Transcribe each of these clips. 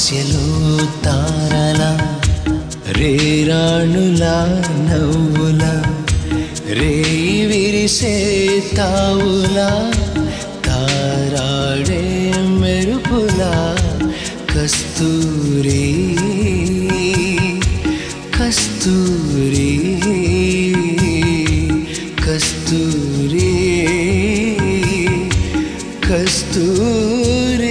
అమావాస్యలో తారలా రేరాణులా నవ్వులా రేయి విరిసే తావులా తారాడే మెరుపులా కస్తూరి కస్తూరి కస్తూరి కస్తూరి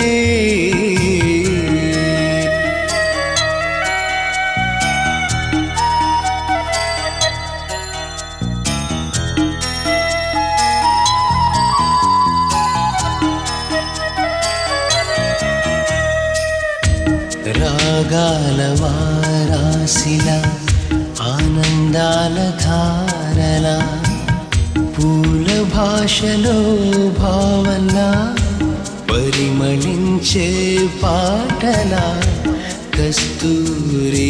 రాగాల వారాసిలా ఆనందాల ధారలా పూల భాషలో భావన పరిమళించే పాటలా కస్తూరి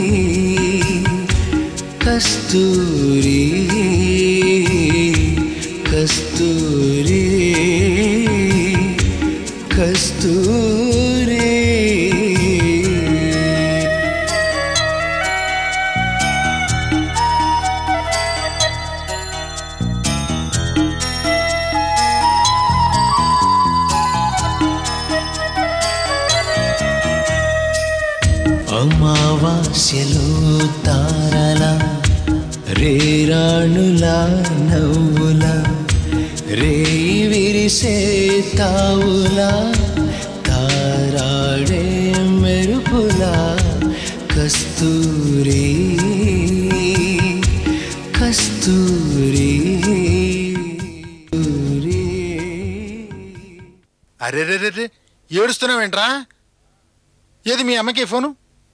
కస్తూరి కస్తూరి కస్తూరి అమావాస్యలో తారలా రేరాణులా నవ్వులా రేయి విరిసే తావులా తారాడే మెరుపులా కస్తూరి కస్తూరి. అరే రే రే ఏడుస్తున్నావేంట్రా? ఏది మీ అమ్మకి ఫోను?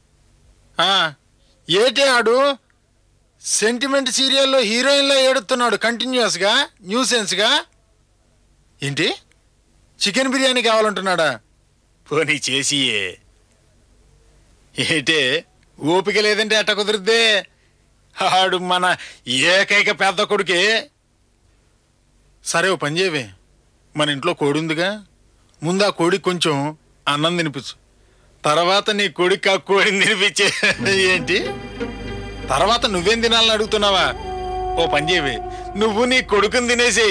ఏటే ఆడు సెంటిమెంట్ సీరియల్లో హీరోయిన్లో ఏడుస్తున్నాడు కంటిన్యూస్గా న్యూసెన్స్గా. ఏంటి చికెన్ బిర్యానీ కావాలంటున్నాడా? పోనీ చేసి ఏటే ఓపిక లేదంటే అట్ట కుదిరిద్దే. ఆడు మన ఏకైక పెద్ద కొడుకే. సరే ఓ పని చేయవే, మన ఇంట్లో కోడి ఉందిగా, ముందు ఆ కోడికి కొంచెం అన్నం తినిపించు, తర్వాత నీ కొడుకు ఆ కోడిని తినిపించే. ఏంటి తర్వాత నువ్వేం తినాలని అడుగుతున్నావా? ఓ పని చేయవే, నువ్వు నీ కొడుకుని తినేసి.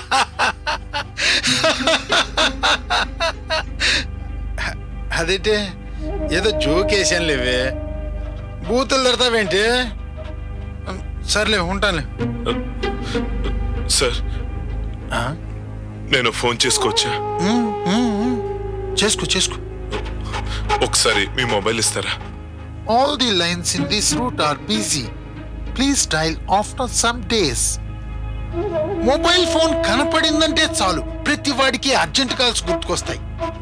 అదేంటే ఏదో జోకేసాను లేవే, బూతులు తిడతావేంటి? సర్లే ఉంటానులే. సార్ నేను ఫోన్ చేసుకోవచ్చా? చేసుకో చేసుకో. ఒకసారి మీ మొబైల్ ఇస్తారా? All the lines in this route are busy. Please dial after some days. Mobile phone కనపడిందంటే చాలు ప్రతి వాడికి అర్జెంట్ కాల్స్ గుర్తుకొస్తాయి.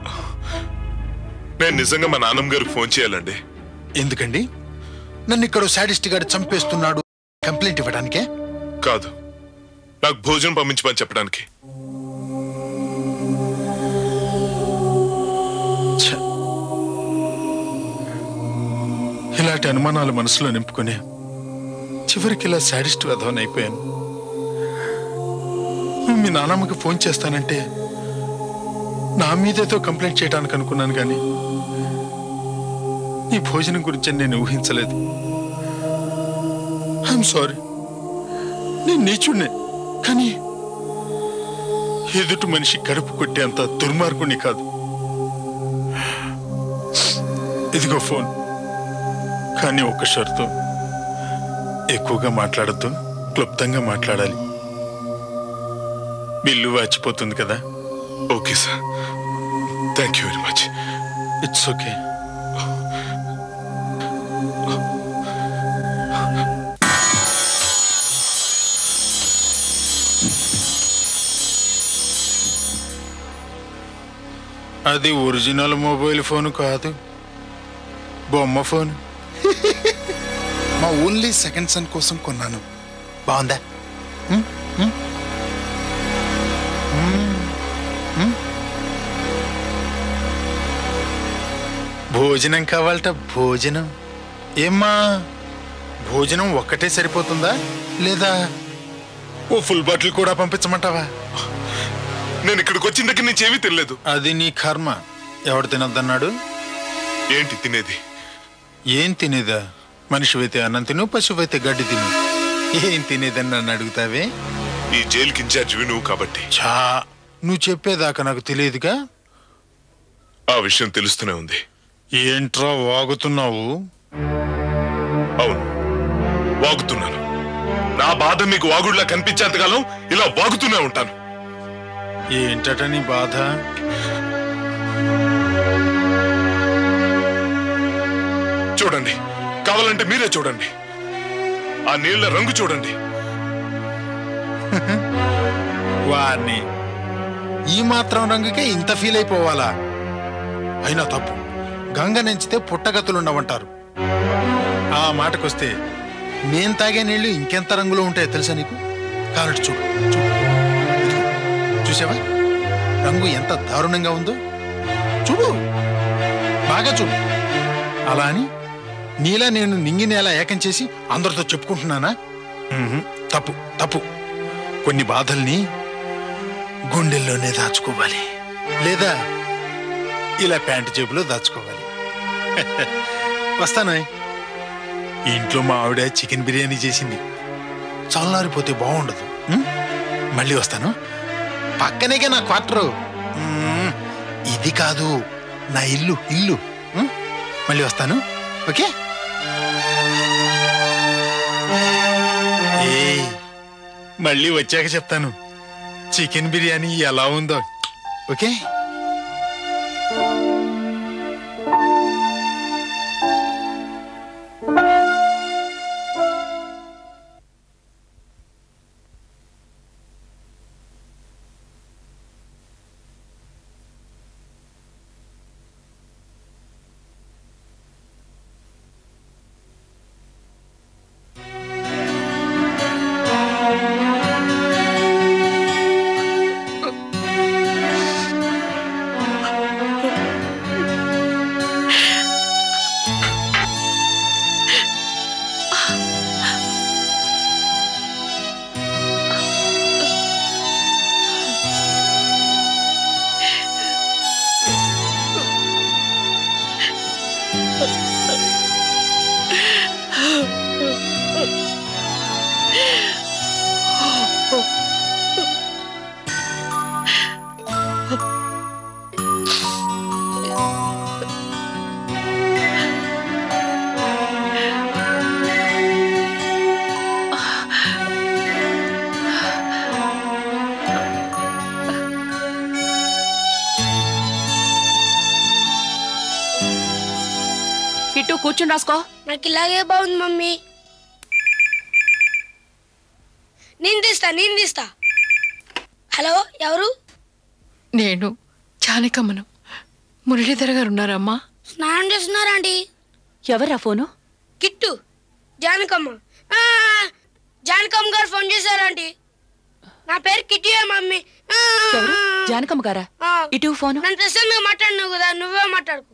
నేను నిజంగా మా నాన్నమ్మ గారికి ఫోన్ చేయాలండి. ఎందుకండి? నన్ను ఇక్కడ సాడిస్ట్ గారు చంపేస్తున్నాడు కంప్లైంట్ ఇవ్వడానికే? కాదు, నాకు భోజనం పంపించమని చెప్పడానికి. ఇలాంటి అనుమానాలు మనసులో నింపుకుని చివరికి ఇలా సాడిస్ట్ వెధవని అయిపోయాను. మీ నాన్నమ్మకి ఫోన్ చేస్తానంటే నా మీదేతో కంప్లైంట్ చేయడానికి అనుకున్నాను, కానీ నీ భోజనం గురించి నేను ఊహించలేదు. I'm sorry. నేను నీచుడినే, కానీ ఎదుటి మనిషి కడుపు కొట్టేంత దుర్మార్గుని కాదు. ఇదిగో ఫోన్, కానీ ఒక్క షరతు, ఎక్కువగా మాట్లాడద్దు, క్లుప్తంగా మాట్లాడాలి. బిల్లు వాచిపోతుంది కదా. Okay sir, thank you very much. It's okay. అది ఒరిజినల్ మొబైల్ ఫోన్ కాదు, బొమ్మ ఫోన్. మా ఓన్లీ సెకండ్ సన్ కోసం కొన్నాను. బాగుందా? భోజనం కావాలట. భోజనం ఏమ్మా? భోజనం ఒక్కటే సరిపోతుందా, లేదా ఓ ఫుల్ బాటిల్ కూడా పంపించమంటావా? నేను ఇక్కడికి వచ్చిన దగ్గర నుంచి ఏమీ తినలేదు. అది నీ కర్మ. ఎవడు తినొద్దన్నాడు? ఏంటి తినేది? ఏం తినేదా? మనిషివైతే అన్నం తిను, పశువైతే గడ్డి తిను. ఏం తినేదని నన్ను అడుగుతావే? ఈ జైలుకి ఇన్ఛార్జివి నువ్వు కాబట్టి. చా, నువ్వు చెప్పేదాకా నాకు తెలియదుగా. ఆ విషయం తెలుస్తూనే ఉంది. ఏంట్రా వాగుతున్నావు? అవును, వాగుతున్నాను. నా బాధ మీకు వాగుడులా కనిపించేంతకాలం ఇలా వాగుతూనే ఉంటాను. ఏంటట నీ బాధ? చూడండి, కావాలంటే మీరే చూడండి. ఆ నీళ్ల రంగు చూడండి. వారిని ఈ మాత్రం రంగుకే ఇంత ఫీల్ అయిపోవాలా? అయినా తప్పు. గంగ నెంచితే పుట్టగతులుండవంటారు. ఆ మాటకొస్తే నేను తాగే నీళ్లు ఇంకెంత రంగులో ఉంటాయో తెలుసా నీకు? కారట్ చూడు, చూడు, చూసావా రంగు ఎంత దారుణంగా ఉందో? చూడు, బాగా చూడు. అలా అని నీలా నేను నింగి నేల ఏకం చేసి అందరితో చెప్పుకుంటున్నానా? తప్పు, తప్పు. కొన్ని బాధల్ని గుండెల్లోనే దాచుకోవాలి, లేదా ఇలా ప్యాంటు జేబులో దాచుకోవాలి. వస్తాను. ఇంట్లో మా ఆవిడ చికెన్ బిర్యానీ చేసింది. చల్లారిపోతే బాగుండదు. మళ్ళీ వస్తాను. పక్కనేగా నా క్వార్టరు. ఇది కాదు, నా ఇల్లు. ఇల్లు మళ్ళీ వస్తాను. ఓకే? మళ్ళీ వచ్చాక చెప్తాను చికెన్ బిర్యానీ ఎలా ఉందో. ఓకే? కిట్టు కూర్చుని రాసుకో. నాకు ఇలాగే బాగుంది మమ్మీ. నేను తీస్తా. హలో, ఎవరు? నేను జానకమ్మను. మురళీధర్ గారు ఉన్నారమ్మా? స్నానం చేస్తున్నారా ఆంటీ? ఎవరా ఫోను? కిట్టు, జానకమ్మ. జానకమ్మ గారు ఫోన్ చేశారా ఆంటీ? నా పేరు కిట్టియే మమ్మీ. జానకమ్మ గారా? ఇటు ఫోను. నన్ను ప్రసన్నగా మాట్లాడినావు కదా, నువ్వే మాట్లాడుకో.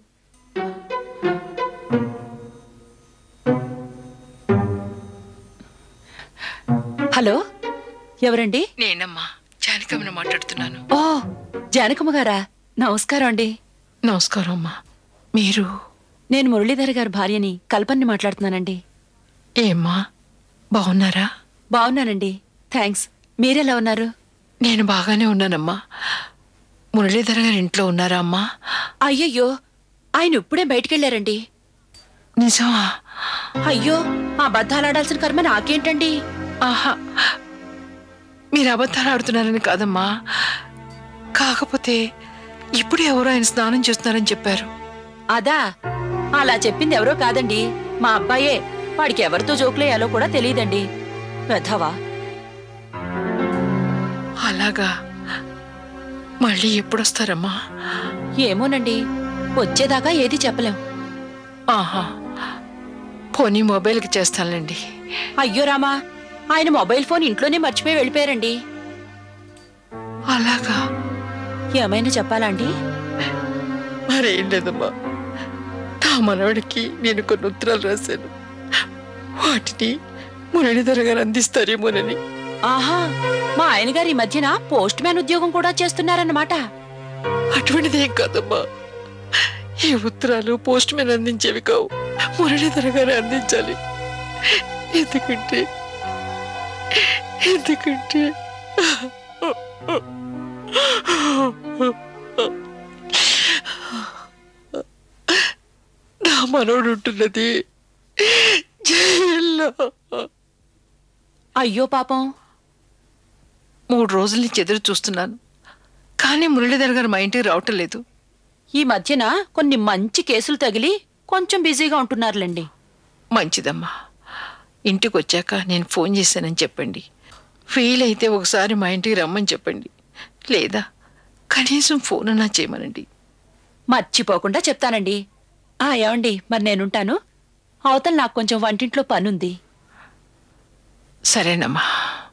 హలో, ఎవరండి? నేనమ్మా, జానకమ్మను మాట్లాడుతున్నాను. ఓ, జానకమ్మ గారా? నమస్కారం అండి. నమస్కారం అమ్మా. మీరు? నేను మురళీధర్ గారి భార్యని, కల్పన్ని మాట్లాడుతున్నానండి. ఏమ్మా, బాగున్నారా? బాగున్నానండి, థ్యాంక్స్. మీరెలా ఉన్నారు? నేను బాగానే ఉన్నానమ్మా. మురళీధర్ గారు ఇంట్లో ఉన్నారా అమ్మా? అయ్యయ్యో, ఆయన ఇప్పుడే బయటికెళ్ళారండి. నిజమా? అయ్యో, అబద్ధాలు ఆడాల్సిన కర్మ నాకేంటండి? ఆహా, మీరు అబద్ధాలు ఆడుతున్నారని కాదమ్మా. కాకపోతే ఇప్పుడు ఎవరో ఆయన స్నానం చేస్తున్నారని చెప్పారు. అదా? అలా చెప్పింది ఎవరో కాదండి, మా అబ్బాయే. వాడికి ఎవరితో జోకులేయాలో కూడా తెలియదండి. వెధవా. అలాగా? మళ్ళీ ఎప్పుడొస్తారమ్మా? ఏమోనండి, వచ్చేదాకా ఏది చెప్పలేం. ఆహా, పోనీ మొబైల్కి చేస్తానులేండి. అయ్యో రామా, ఆయన మొబైల్ ఫోన్ ఇంట్లోనే మర్చిపోయి వెళ్ళిపోయారండి. అలాగా? ఏమైనా చెప్పాలా అండి? మరేం లేదమ్మా, నా మనవడికి నేను కొన్ని ఉత్తరాలు రాశాను. వాటిని మురళీధర్ గారు అందిస్తారేమోనని. ఆహా, మా ఆయన గారు ఈ మధ్యన పోస్ట్ మ్యాన్ ఉద్యోగం కూడా చేస్తున్నారన్నమాట. అటువంటిదేం కాదమ్మా, ఈ ఉత్తరాలు పోస్ట్ మ్యాన్ అందించేవి కావు, మురళీధర గారు అందించాలి. ఎందుకంటే నా మనోడు ఉంటున్నది జైల్లో. అయ్యో పాపం. 3 రోజుల నుంచి ఎదురు చూస్తున్నాను, కానీ మురళీధర్ గారు మా ఇంటికి రావటం లేదు. ఈ మధ్యన కొన్ని మంచి కేసులు తగిలి కొంచెం బిజీగా ఉంటున్నారులేండి. మంచిదమ్మా, ఇంటికి వచ్చాక నేను ఫోన్ చేశానని చెప్పండి. ఫెయిల్ అయితే ఒకసారి మా ఇంటికి రమ్మని చెప్పండి, లేదా కనీసం ఫోన్ అన్నా చేయమనండి. మర్చిపోకుండా చెప్తానండి. ఏమండి, మరి నేనుంటాను. అవతల నాకు కొంచెం వంటింట్లో పనుంది. సరేనమ్మా.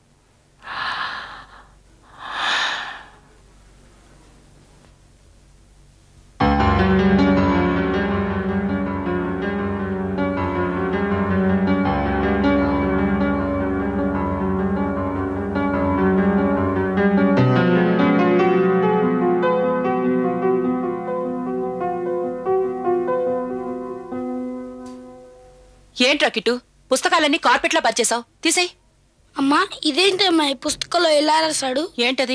ఏంట్రా కిట్టు, పుస్తకాలన్నీ కార్పెట్లా పరిచేసావు? తీసేయ్. అమ్మా ఇదేంటమ్మా ఈ పుస్తకంలో ఎలా రాశాడు? ఏంటది?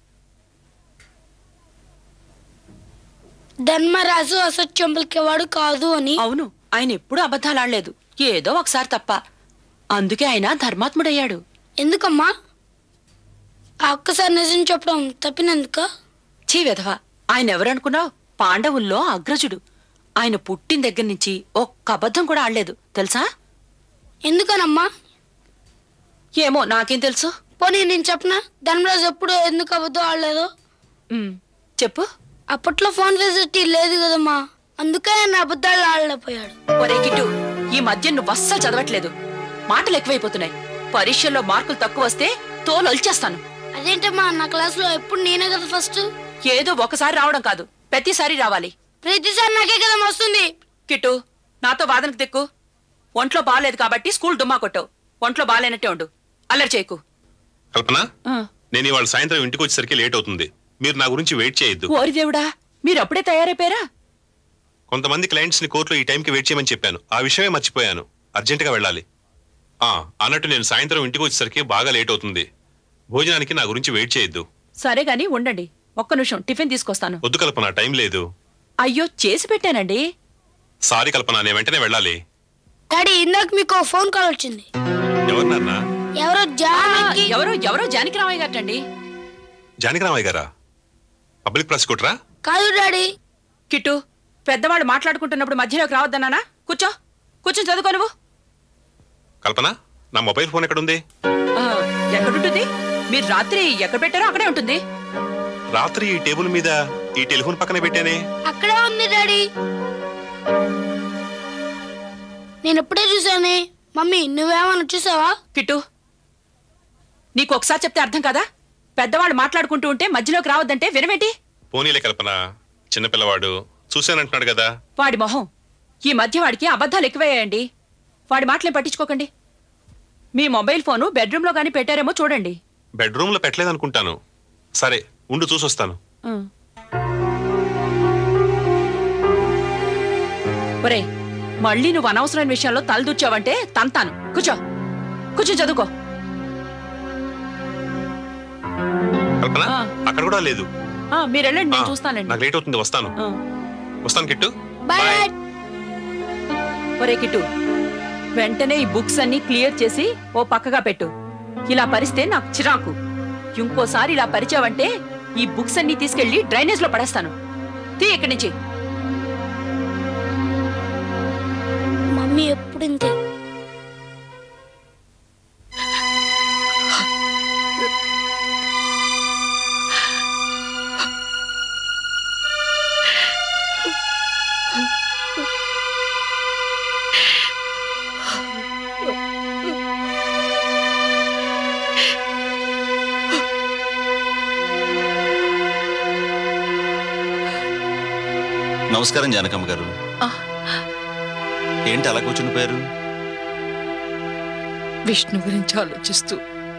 ధర్మరాజు అసత్యం పలికేవాడు కాదు అని. అవును, ఆయన ఎప్పుడూ అబద్ధాలు ఆడలేదు, ఏదో ఒకసారి తప్ప. అందుకే ఆయన ధర్మాత్ముడయ్యాడు. ఎందుకమ్మా ఆ ఒక్కసారి నిజం చెప్పడం తప్పినందుక? చీ వెధవా, ఆయన ఎవరనుకున్నావు? పాండవుల్లో అగ్రజుడు. ఆయన పుట్టిన దగ్గర నుంచి ఒక్క అబద్ధం కూడా ఆడలేదు, తెలుసా? ఎందుకనమ్మా? ఏమో నాకేం తెలుసు. పోనీ నేను చెప్పనా ధర్మరాజు ఎప్పుడు ఎందుకు అబద్ధం ఆడలేదు? చెప్పు. అప్పట్లో ఫోన్ ఫెసిలిటీ లేదు కదమ్మా, అందుకే ఆయన అబద్ధాలు ఆడలేకపోయాడు. ఒరే కిట్టు, ఈ మధ్య నువ్వు అస్సలు చదవట్లేదు, మాటలు ఎక్కువైపోతున్నాయి. పరీక్షల్లో మార్కులు తక్కువ వస్తే తోలు ఒలిచేస్తాను. అదేంటమ్మా, నా క్లాసులో ఎప్పుడు నేనే కదా ఫస్ట్. ఏదో ఒకసారి రావడం కాదు, ప్రతిసారి రావాలి. ప్రతిసారి నాకే కదా వస్తుంది. కిట్టు, నాతో వాదనకు దిక్కు. ఒంట్లో బాగాలేదు కాబట్టి స్కూల్ డుమ్మా కొట్టావు, ఒంట్లో బాగాలేనట్టే ఉండు, అల్లరి చేయకు. కల్పన, నేను ఇవాళ సాయంత్రం ఇంటికి వచ్చేసరికి లేట్ అవుతుంది. మీరు నా గురించి వెయిట్ చేయొద్దు. ఓరి దేవుడా, మీరు అప్పుడే తయారైపోయారా? కొంతమంది క్లయింట్స్ ని కోర్టులో ఈ టైంకి వెయిట్ చేయమని చెప్పాను, ఆ విషయమే మర్చిపోయాను. అర్జెంటుగా వెళ్ళాలి. అన్నట్టు నేను సాయంత్రం ఇంటికి వచ్చేసరికి బాగా లేట్ అవుతుంది. భోజనానికి నా గురించి వెయిట్ చేయొద్దు. సరే గాని ఉండండి, ఒక్క నిమిషం టిఫిన్ తీసుకొస్తాను. వద్దు కల్పన, టైం లేదు. అయ్యో, చేసి పెట్టానండి. సారీ కల్పన, నేను వెంటనే వెళ్ళాలి. డాడీ ఇందాక మీకు ఫోన్ కాల్ వచ్చింది. ఎవరినన్నా? ఎవరో జానకి రామయ్య గారండి. జానకి రామయ్య గారా? పబ్లిక్ ప్రాసిక్యూటరా? కాదు డాడీ. కిట్టు, పెద్దవాళ్ళు మాట్లాడుకుంటున్నప్పుడు మధ్యలోకి రావద్దన్నానా? కూర్చొని చదువుకో నువ్వు. కల్పన, నా మొబైల్ ఫోన్ ఎక్కడుంది? ఎక్కడుంటుంది? మీరు రాత్రి ఎక్కడ పెట్టారో అక్కడే ఉంటుంది. రాత్రి ఈ టేబుల్ మీద ఈ టెలిఫోన్ పక్కనే పెట్టానే. అక్కడే ఉంది డాడీ, నేను ఎప్పుడే చూసానే. మమ్మీ నువ్వేమన్నా చూసావా? కిట్టు, నీకు ఒకసారి చెప్తే అర్థం కదా? పెద్దవాళ్ళు మాట్లాడుకుంటూ ఉంటే మధ్యలోకి రావద్దంటే వినవేంటి? పోనీలే కల్పన, చిన్నపిల్లవాడు చూశానంటున్నాడు కదా. వాడి మొహం, ఈ మధ్య వాడికి అబద్ధాలు ఎక్కువయ్యాయండి. వాడి మాటలేం పట్టించుకోకండి. మీ మొబైల్ ఫోను బెడ్రూమ్లో గానీ పెట్టారేమో చూడండి. బెడ్రూమ్ లో పెట్టలేదనుకుంటాను. సరే ఉండు, చూసొస్తాను. ఒరే, మళ్ళీ నువ్వు అనవసరమైన విషయంలో తలదూర్చావంటే తంతాను. కూర్చో చదువుకో. కల్పన, అక్కడ కూడా లేదు. మీరెళ్ళండి, నేను చూస్తానండి. నాకు లేట్ అవుతుంది, వస్తాను కిట్టు. బాయ్. ఒరే కిట్టు, వెంటనే ఈ బుక్స్ అన్ని క్లియర్ చేసి ఓ పక్కగా పెట్టు. ఇలా పరిస్తే నాకు చిరాకు. ఇంకోసారి ఇలా పరిచావంటే ఈ బుక్స్ అన్ని తీసుకెళ్లి డ్రైనేజ్ లో పడేస్తాను. తీ ఇక్కడి నుంచి. మమ్మీ ఎప్పుడు ఇంతే. నమస్కారం జానకమ్మ గారు. ఏంటి అలా కూర్చుండిపోయారు? విష్ణు గురించి ఆలోచిస్తూ.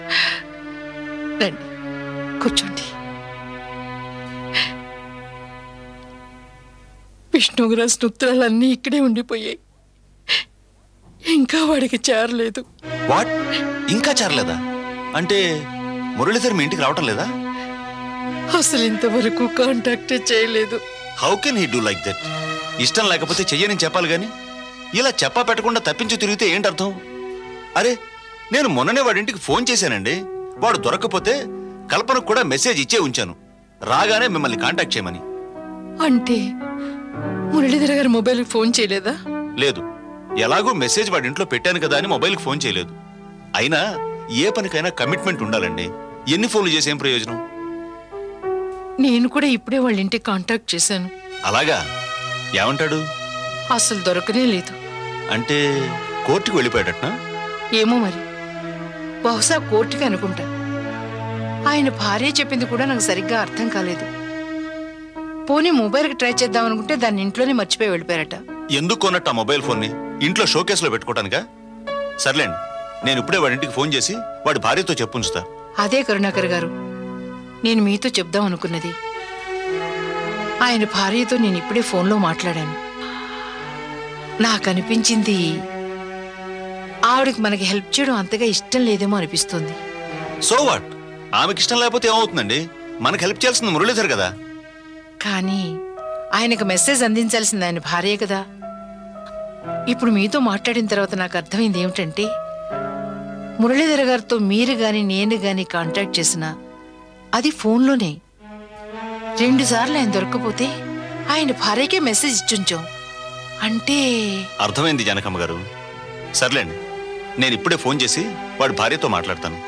రండి కూర్చోండి. విష్ణుకు రాసిన ఉత్తరాలన్నీ ఇక్కడే ఉండిపోయాయి. ఇంకా వాడికి చేరలేదు. వాట్? ఇంకా చేరలేదా? అంటే మురళీధర్ మీ ఇంటికి రావటం లేదా? అసలు ఇంతవరకు కాంటాక్ట్ చేయలేదు. How can he do like that? ఇష్టం లేకపోతే చెయ్యని చెప్పాలి గాని ఇలా చెప్పా పెట్టకుండా తప్పించి తిరిగితే ఏంటి అర్థం? అరే, నేను మొన్ననే వాడింటికి ఫోన్ చేశానండి. వాడు దొరకకపోతే కల్పనకు కూడా మెసేజ్ ఇచ్చే ఉంచాను, రాగానే మిమ్మల్ని కాంటాక్ట్ చేయమని. అంటే మురళీధర్ గారు మొబైల్కి ఫోన్ చేయలేదా? లేదు, ఎలాగో మెసేజ్ వాడి ఇంట్లో పెట్టాను కదా అని మొబైల్కి ఫోన్ చేయలేదు. అయినా ఏ పనికైనా కమిట్మెంట్ ఉండాలండి. ఎన్ని ఫోన్లు చేసి ఏం ప్రయోజనం? నేను కూడా ఇప్పుడే వాళ్ళ ఇంటికి కాంటాక్ట్ చేశాను. అలాగా? ఏమంటాడు? అసలు దొరకనే లేదు. అంటే కోర్టుకు వెళ్ళిపోయాడట్నా? ఏమో మరి, బహుశా కోర్టుకి అనుకుంటా. ఆయన భార్య చెప్పింది కూడా నాకు సరిగ్గా అర్థం కాలేదు. పోనీ మొబైల్కి ట్రై చేద్దాం అనుకుంటే దాన్ని ఇంట్లోనే మర్చిపోయి వెళ్ళిపోయారట. ఎందుకు కొన్నట్టు ఆ మొబైల్ ఫోన్ని? ఇంట్లో షోకేస్లో పెట్టుకోవటానికా? సర్లేండి, నేను ఇప్పుడే వాడింటికి ఫోన్ చేసి వాడి భార్యతో చెప్పుంచుతా. అదే కరుణాకర్ గారు నేను మీతో చెప్దాం అనుకున్నది. ఆయన భార్యతో నేను ఇప్పుడే ఫోన్లో మాట్లాడాను. నాకు అనిపించింది ఆవిడకి మనకి హెల్ప్ చేయడం అంతగా ఇష్టం లేదేమో అనిపిస్తుంది. So what? ఆమెకి ఇష్టం లేకపోతే ఏమవుతుందండి? మనకు హెల్ప్ చేయాల్సింది మురళీధర్ కదా. కానీ ఆయనకు మెసేజ్ అందించాల్సింది ఆయన భార్యే కదా. ఇప్పుడు మీతో మాట్లాడిన తర్వాత నాకు అర్థమైంది ఏమిటంటే, మురళీధర్ గారితో మీరు గాని నేను గాని కాంటాక్ట్ చేసినా అది ఫోన్లోనే. 2 సార్లు ఆయన దొరక్కపోతే ఆయన భార్యకే మెసేజ్ ఇచ్చుంచాం అంటే. అర్థమైంది జానకమ్మ గారు. సర్లేండి, నేను ఇప్పుడే ఫోన్ చేసి వాడి భార్యతో మాట్లాడతాను.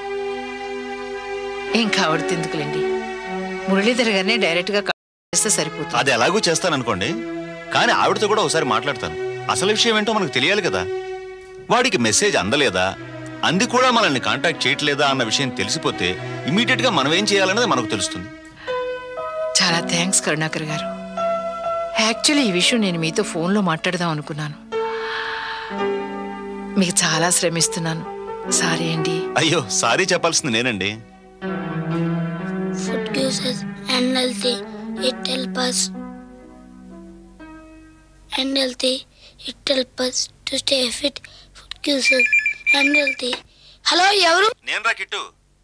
ఏం కావడుతుంది ఎందుకులేండి, మురళీధర్ గారినే డైరెక్ట్ గా చేస్తే సరిపోతుంది. అది ఎలాగూ చేస్తాననుకోండి, కానీ ఆవిడతో కూడా ఒకసారి మాట్లాడతాను. అసలు విషయం ఏంటో మనకు తెలియాలి కదా. వాడికి మెసేజ్ అందలేదా, అంది కూడా మనల్ని కాంటాక్ట్ చేయట్లేదా అన్న విషయం తెలిసిపోతే ఇమీడియట్ గా మనం ఏం చేయాలన్నది మనకు తెలుస్తుంది. చాలా థ్యాంక్స్ కరుణాకర్ గారు. యాక్చువల్లీ ఈ విషయం నేను మీతో ఫోన్లో మాట్లాడదాం అనుకున్నాను. మీకు చాలా శ్రమిస్తున్నాను, సారీ అండి. అయ్యో, సారీ చెప్పాల్సింది నేనండి. Food gives us unhealthy. It helps us unhealthy. It helps us to stay fit. Food gives us unhealthy. Hello, ఎవరు? నేను రా కిట్టు.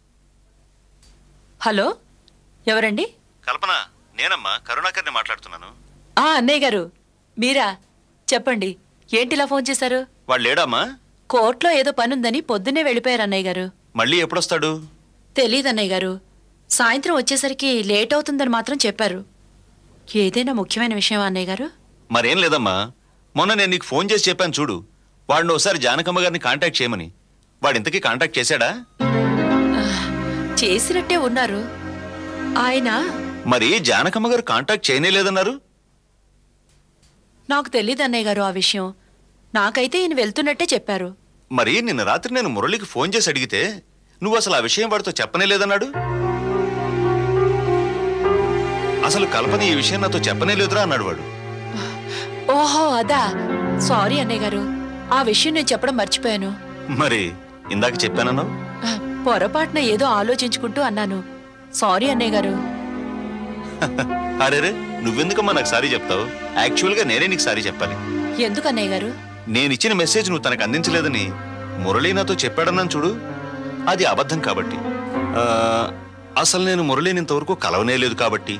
హలో, ఎవరండి? కల్పన, నేనమ్మా కరుణాకర్ని మాట్లాడుతున్నాను. అన్నయ్య గారు మీరా? చెప్పండి, ఏంటిలా ఫోన్ చేశారు? వాడు లేడమ్మా? కోర్టులో ఏదో పనుందని పొద్దున్నే వెళ్ళిపోయారు అన్నయ్య గారు. మళ్ళీ ఎప్పుడొస్తాడు? తెలీదు అన్నయ్య గారు. సాయంత్రం వచ్చేసరికి లేట్ అవుతుందని మాత్రం చెప్పారు. ఏదైనా ముఖ్యమైన విషయం అన్నయ్య గారు? మరేం లేదమ్మా, మొన్న నేను నీకు ఫోన్ చేసి చెప్పాను చూడు, వాడిని ఒకసారి జానకమ్మ గారిని కాంటాక్ట్ చేయమని. వాడు ఇంతకీ కాంటాక్ట్ చేశాడా? చేసినట్టే ఉన్నారు ఆయన. మరి జానకమ్మ గారు కాంటాక్ట్ చేయనేలేదన్నారు? నాకు తెలీదు అన్నయ్య గారు ఆ విషయం. నాకైతే ఈయన వెళ్తున్నట్టే చెప్పారు. మరి నిన్న రాత్రి నేను మురళికి ఫోన్ చేసి అడిగితే నువ్వు అసలు ఆ విషయం వాడితో చెప్పనే లేదన్నాడు. అసలు కల్పన ఈ విషయం నాతో చెప్పనే లేదురా అన్నాడు వాడు. ఓహో, అదా. సారీ అన్నయ్య గారు, ఆ విషయం నేను చెప్పడం మర్చిపోయాను. మరి ఇందాక చెప్పానన్నావు? పొరపాటున ఏదో ఆలోచించుకుంటూ అన్నాను. సారీ అన్నయ్య గారు. అరేరే, నువ్వెందుకమ్మా నాకు సారీ చెప్తావు? యాక్చువల్గా నేనే నీకు సారీ చెప్పాలి. ఎందుకు అన్నయ్య గారు? నేనిచ్చిన మెసేజ్ నువ్వు తనకు అందించలేదని మురళి నాతో చెప్పాడన్నాను చూడు, అది అబద్ధం కాబట్టి. అసలు నేను మురళిని ఇంతవరకు కలవనే లేదు కాబట్టి.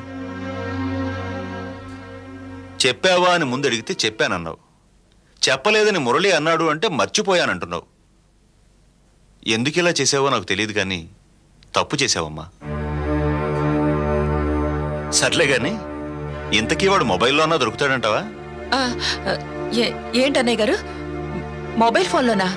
చెప్పావా అని ముందు అడిగితే చెప్పానన్నావు. చెప్పలేదని మురళి అన్నాడు అంటే మర్చిపోయానంటున్నావు. ఎందుకు ఇలా చేసావో నాకు తెలియదు కానీ తప్పు చేసావమ్మా. సర్లే గాని ఇంతకీ వాడు మొబైల్లో అన్నా దొరుకుతాడంటావా? ఏంటన్నయ్య గారు, మొబైల్ ఫోన్లోనా?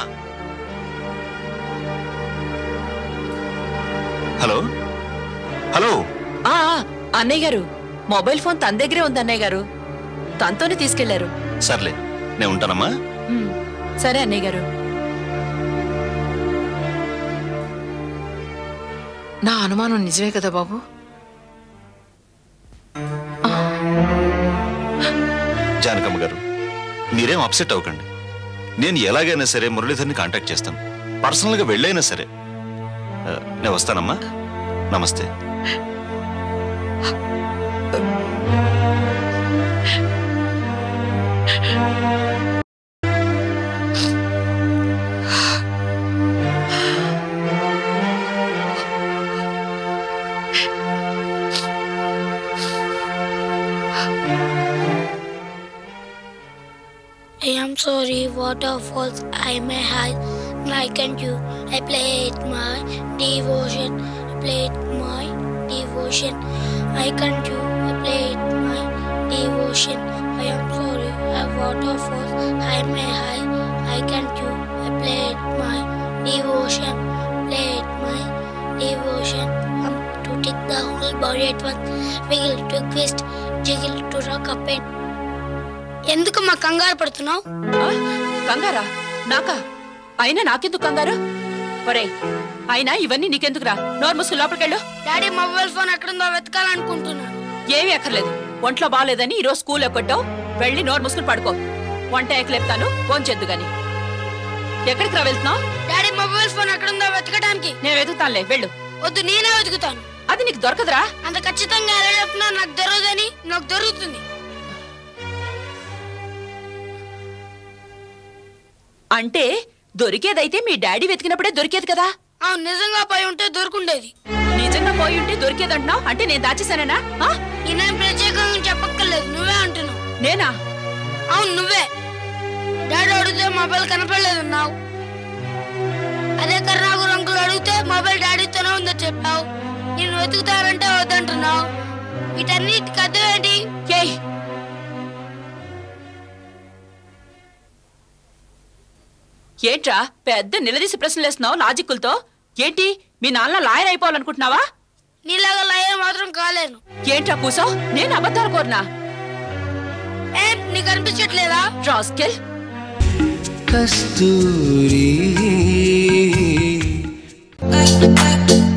Hello hello. అన్నయ్య గారు, మొబైల్ ఫోన్ తన దగ్గరే ఉంది అన్నయ్య గారు. తనతోనే తీసుకెళ్లారు. సర్లే, నేను ఉంటానమ్మా. సరే అన్నయ్య గారు. నా అనుమానం నిజమే కదా బాబు? జానకమ్మ గారు, మీరేం అప్సెట్ అవ్వకండి. నేను ఎలాగైనా సరే మురళీధర్ని కాంటాక్ట్ చేస్తాను. పర్సనల్గా వెళ్ళైనా సరే. నేను వస్తానమ్మా. నమస్తే. sorry, waterfalls I may hide. Like and you, I played my devotion. I played my devotion. I can't you, I played my devotion. I am sorry, waterfalls I may hide. I can't you, I played my devotion. Played my devotion. To take the whole body at once. Wiggle to twist, jiggle to rock up and. ఎందుకమ్మా కంగారు పడుతున్నావు? కంగారా? నాకా? అయినా నాకెందుకు కంగారు? ఒరే అయినా ఇవన్నీ నీకెందుకురా? నోరు మూసుకు లోపలికెళ్ళు. డాడీ మొబైల్ ఫోన్ ఎక్కడుందో వెతకాలనుకుంటున్నాను. ఏమీ అక్కర్లేదు. ఒంట్లో బాగాలేదని ఈరోజు స్కూల్ ఎక్కొట్టావు. వెళ్ళి నోరు మూసుకుని పడుకో. వంట ఎక్కలేపుతాను, భోంచెద్దు గాని. ఎక్కడికి రా వెళ్తున్నావు? డాడీ మొబైల్ ఫోన్ ఎక్కడుందో వెతకడానికి. నేను వెతుకుతానులే, వెళ్ళు. వద్దు, నేనే వెతుకుతాను. అది నీకు దొరకదురా? అంత ఖచ్చితంగా ఎలా చెప్తున్నా? నాకు దొరకదని. నాకు దొరుకుతుంది. అంటే దొరికేదైతే మీ డాడీ వెతికినప్పుడే దొరికేది కదా? అవును, నిజంగా పోయి ఉంటే దొరుకుండేది. నిజంగా పోయి ఉంటే దొరికేదంటున్నావు అంటే నేను దాచేశానేనా? నేనేం ప్రత్యేకంగా చెప్పక్కర్లేదు, నువ్వే అంటున్నావు. నేనా? అవును, నువ్వే. డాడీ అడిగితే మొబైల్ కనపడలేదన్నావు. అదే కరుణాకర్ అంకుల్ అడిగితే మొబైల్ డాడీతోనే ఉందని చెప్పావు. నేను వెతుకుతానంటే వద్దంటున్నావు. వీటన్నిటికి అర్థం ఏంటి? ఏంట్రా పెద్ద నిలదీసి ప్రశ్నలు వేస్తున్నావు లాజిక్కులతో? ఏంటి మీ నాన్న లాయర్ అయిపోవాలనుకుంటున్నావా? నీలాగా లాయర్ మాత్రం కాలేను. ఏంట్రా కూసో? నేను అబద్ధాలు కోరినా? నీకు అనిపించట్లేదా? రాస్కెల్. కస్తూరి